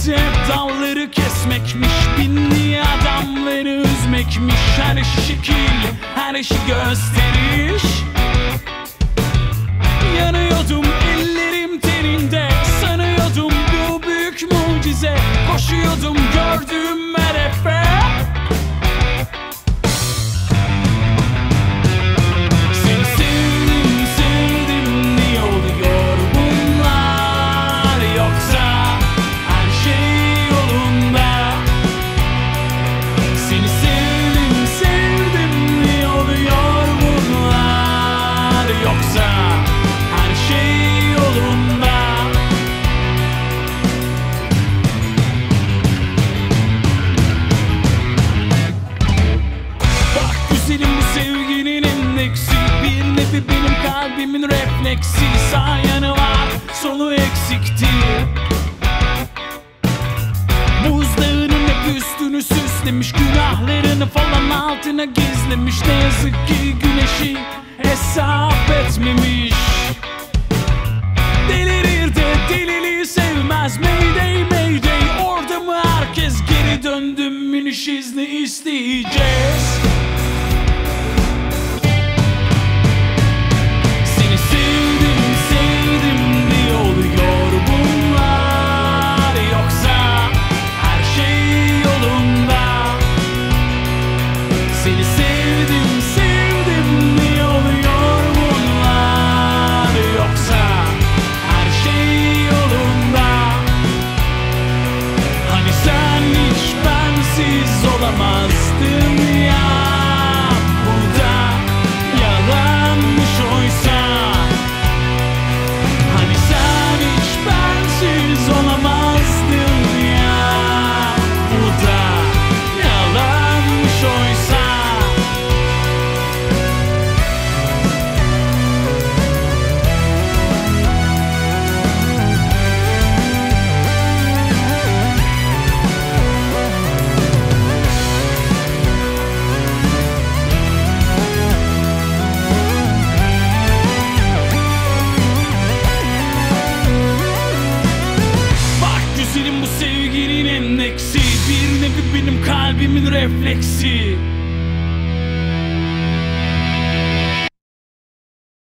hep dalları kesmekmiş, binli adamları üzmekmiş. Her işi şekil, her işi gösteriş. Yanıyordum ellerim teninde, sanıyordum bu büyük mucize. Koşuyordum gördüğüm merefe. Seni sevdim sevdim, niye oluyor bunlar? Yoksa her şey yolunda. Seni sevdim sevdim, niye oluyor bunlar? Yoksa her şey yolunda. Bak güzelim, bu sevginin endeksi, bir nevi benim kalbimin refleksi. Sağ yanı var, solu eksikti. Buzdağının hep üstünü süslemiş, günahlarını falan altına gizlemiş. Ne yazık ki güneşi hesap etmemiş. Delirir de deliliği sevmez. Mayday mayday, orada mı herkes? Geri döndüm, iniş izni isteyeceğiz. Seni sevdim sevdim, niye oluyor bunlar? Yoksa her şey yolunda. Seni sevdim sevdim, niye oluyor bunlar? Yoksa her şey yolunda. Hani sen hiç bensiz olamazdın ya. Bu da yalanmış oysa. Hani sen hiç bensiz olamazdın ya. Bu da yalanmış oysa. Bak güzelim, bu sevginin endeksi, bir nevi benim kalbimin refleksi.